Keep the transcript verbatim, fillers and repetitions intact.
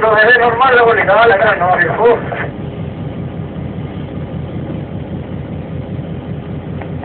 no, es normal, luego le acaba la cara, no, viejo.